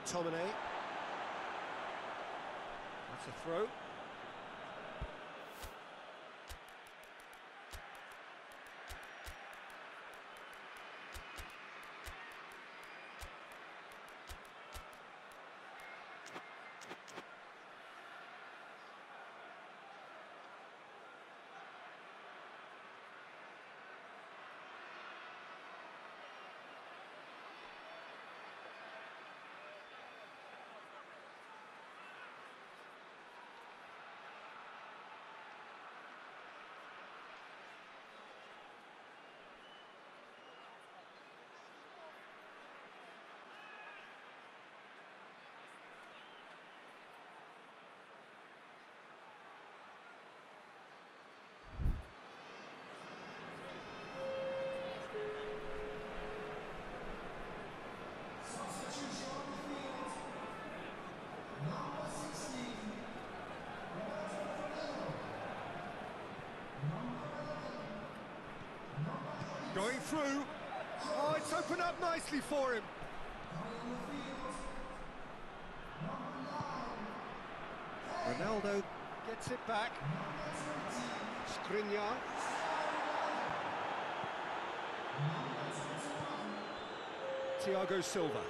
McTominay. That's a throw. Going through. Oh, it's opened up nicely for him. Ronaldo gets it back. Skriniar. Thiago Silva.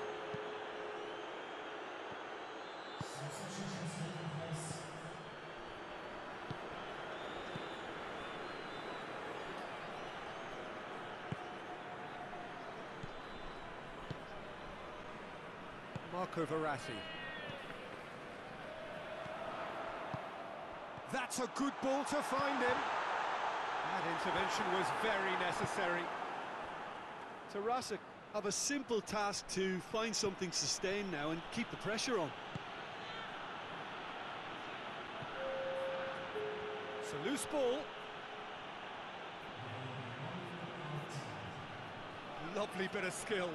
Marco Verratti. That's a good ball to find him. That intervention was very necessary. Tarasa have a simple task to find something sustained now and keep the pressure on. It's a loose ball. Lovely bit of skill.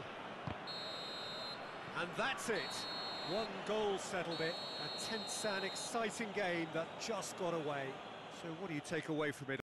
And that's it. One goal settled it. A tense and exciting game that just got away. So what do you take away from it?